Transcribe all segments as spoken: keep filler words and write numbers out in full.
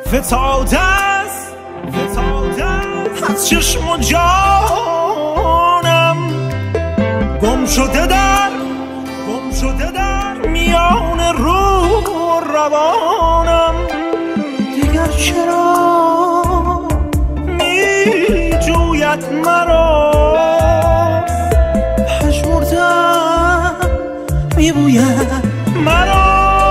فتاده است فتاده است از چشم و جانم، گم شده در گم شده در میان روح و روانم. دیگر چرا می جوید مرا، پژمردم می بوید مرا.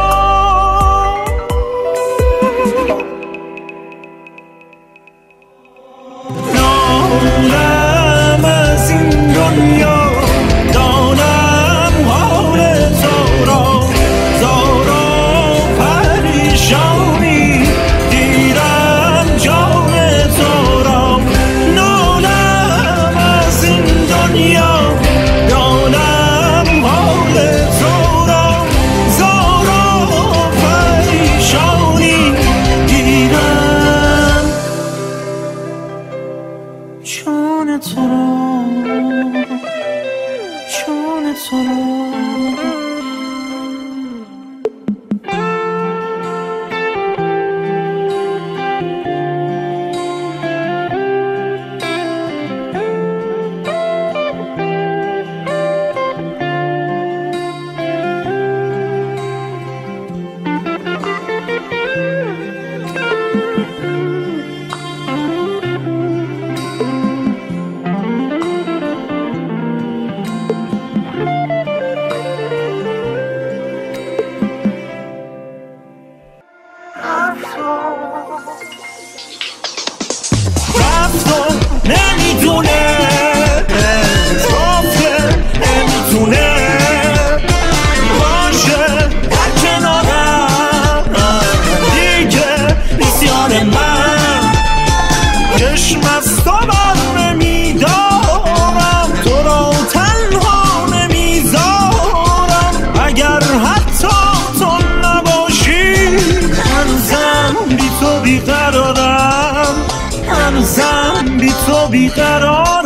نالم از این دنیا، دانم حال تو را، زارا پریشانی دیرم جان تو را. نالم از این دنیا، دانم حال تو را، زارا پریشانی دیرم جان تو را، جان تو را. رفتم نمیدونه رفته نمیتونه باشه در کنارم دیگه نیستیان من. چشم از تو بر نمیدارم، تو را تنها نمیذارم. اگر حتی تو نباشی هنوزم بی تو بیقرارم، هنوزم بی تو بیقرارم.